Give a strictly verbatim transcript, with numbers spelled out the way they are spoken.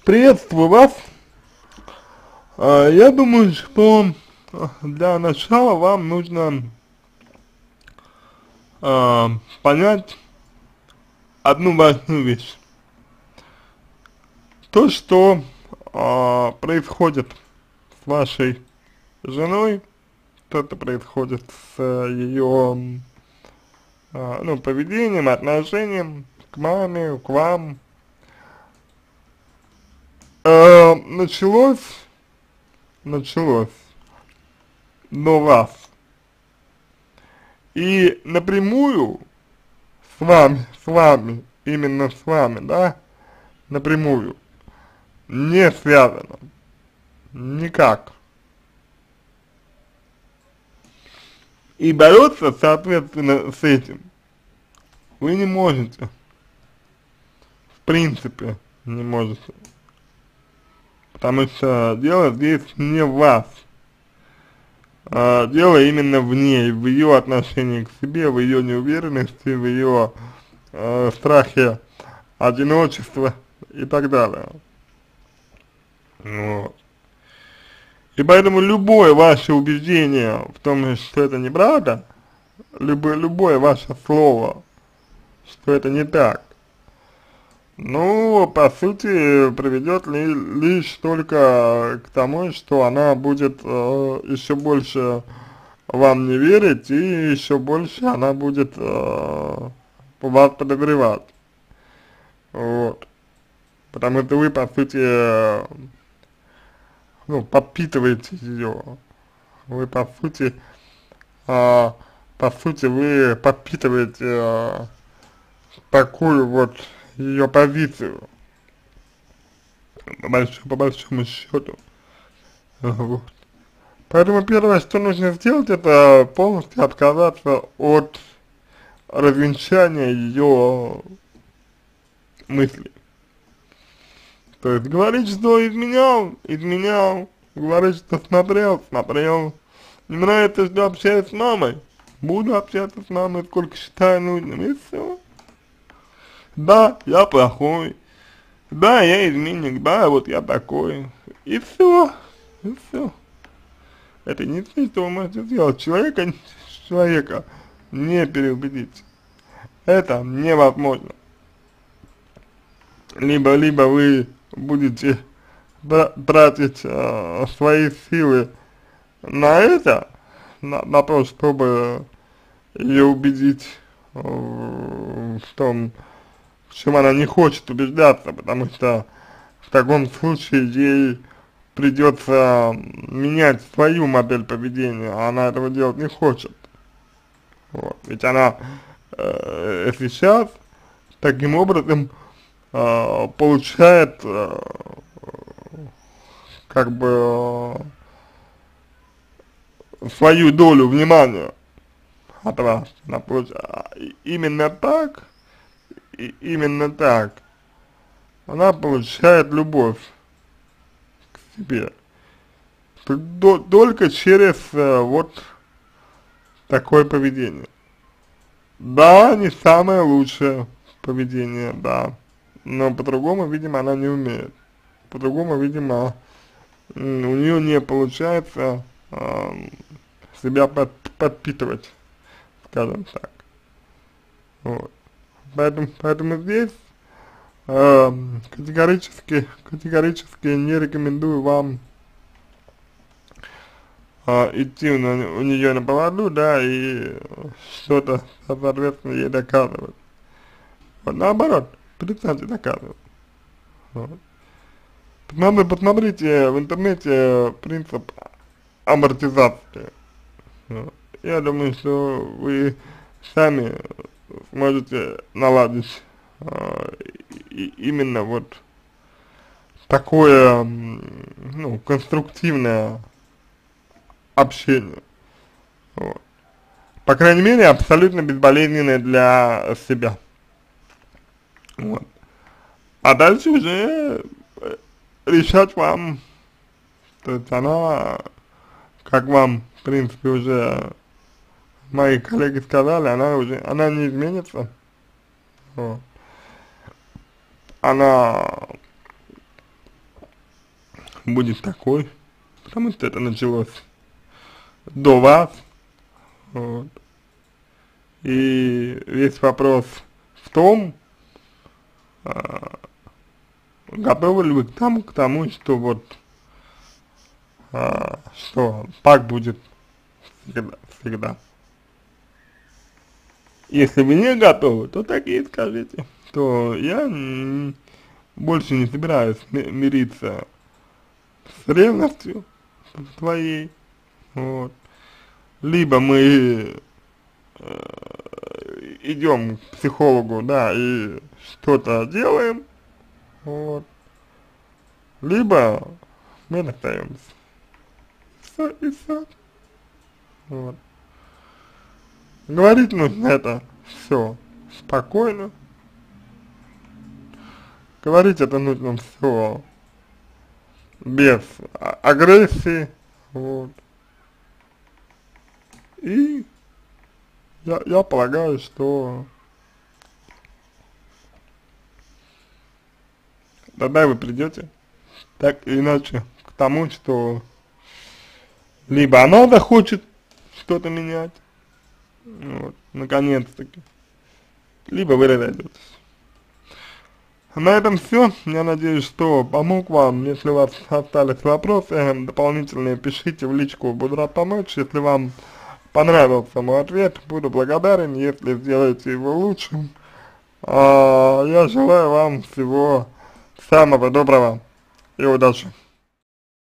Приветствую вас. А, Я думаю, что а, для начала вам нужно а, понять одну важную вещь. То, что а, происходит с вашей женой, то, это происходит с ее ну, поведением, отношением к маме, к вам, а, началось, началось до вас. И напрямую с вами, с вами, именно с вами, да, напрямую, не связано, никак. И бороться, соответственно, с этим вы не можете, в принципе, не можете, потому что дело здесь не в вас, а дело именно в ней, в ее отношении к себе, в ее неуверенности, в ее э, страхе одиночества и так далее. Вот. И поэтому любое ваше убеждение в том, что это неправда, любое, любое ваше слово, что это не так, ну, по сути, приведет ли, лишь только к тому, что она будет э, еще больше вам не верить, и еще больше она будет э, вас подозревать. Вот. Потому что вы, по сути, э, ну, подпитываете ее. Вы, по сути, а, по сути, вы подпитываете а, такую вот ее позицию, по большому, по большому счету. Вот. Поэтому первое, что нужно сделать, это полностью отказаться от развенчания ее мыслей. То есть говорить, что изменял, изменял, говорить, что смотрел, смотрел. Не нравится, что общаюсь с мамой, буду общаться с мамой, сколько считаю нужным, и все. Да, я плохой, да, я изменник, да, вот я такой, и все, и все. Это единственное, что вы можете сделать. Человека, человека не переубедить. Это невозможно. Либо, либо вы будете тратить э, свои силы на это, на, на то, чтобы ее убедить э, в том, в чем она не хочет убеждаться, потому что в таком случае ей придется менять свою модель поведения, а она этого делать не хочет. Вот. Ведь она э, сейчас таким образом э, получает э, как бы э, свою долю внимания от вас. Она получает, именно так, и именно так она получает любовь к себе. До, только через э, вот такое поведение. Да, не самое лучшее поведение, да, но по-другому, видимо, она не умеет. По-другому, видимо, у нее не получается э, себя под, подпитывать, скажем так. Вот. Поэтому, поэтому здесь э, категорически, категорически не рекомендую вам э, идти у, у нее на поводу, да, и что-то, соответственно, ей доказывать. Вот наоборот, перестаньте доказывать. Вот. Надо посмотрите в интернете принцип амортизации. Вот. Я думаю, что вы сами сможете наладить э, и, именно вот такое, ну, конструктивное общение. Вот. По крайней мере, абсолютно безболезненное для себя. Вот. А дальше уже решать вам. То есть она, как вам, в принципе, уже мои коллеги сказали, она уже, она не изменится. Вот. Она будет такой, потому что это началось до вас, вот. И весь вопрос в том, а, готовы ли вы к тому, к тому, что вот, а, что так будет всегда, всегда. Если вы не готовы, то так и скажите, что я м, больше не собираюсь ми- мириться с ревностью твоей, вот. Либо мы э, идем к психологу, да, и что-то делаем, вот, либо мы расстаемся. Все и все. Вот. Говорить нужно это все спокойно. Говорить это нужно все без а- агрессии. Вот. И я, я полагаю, что тогда вы придете так или иначе к тому, что либо она захочет что-то менять, вот, наконец-таки, либо вы разойдетесь. На этом все. Я надеюсь, что помог вам. Если у вас остались вопросы дополнительные, пишите в личку, буду рад помочь. Если вам понравился мой ответ, буду благодарен, если сделаете его лучшим. А, я желаю вам всего самого доброго и удачи.